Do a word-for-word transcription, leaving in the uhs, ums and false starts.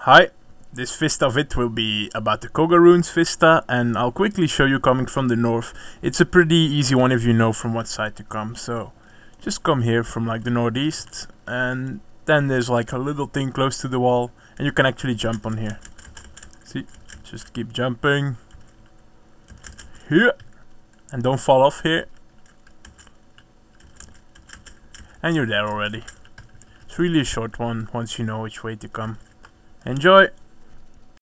Hi, this Vista vid will be about the Koga runes Vista, and I'll quickly show you coming from the north. It's a pretty easy one if you know from what side to come, so just come here from like the northeast, and then there's like a little thing close to the wall, and you can actually jump on here. See, just keep jumping. Here, and don't fall off here. And you're there already. It's really a short one once you know which way to come. Enjoy!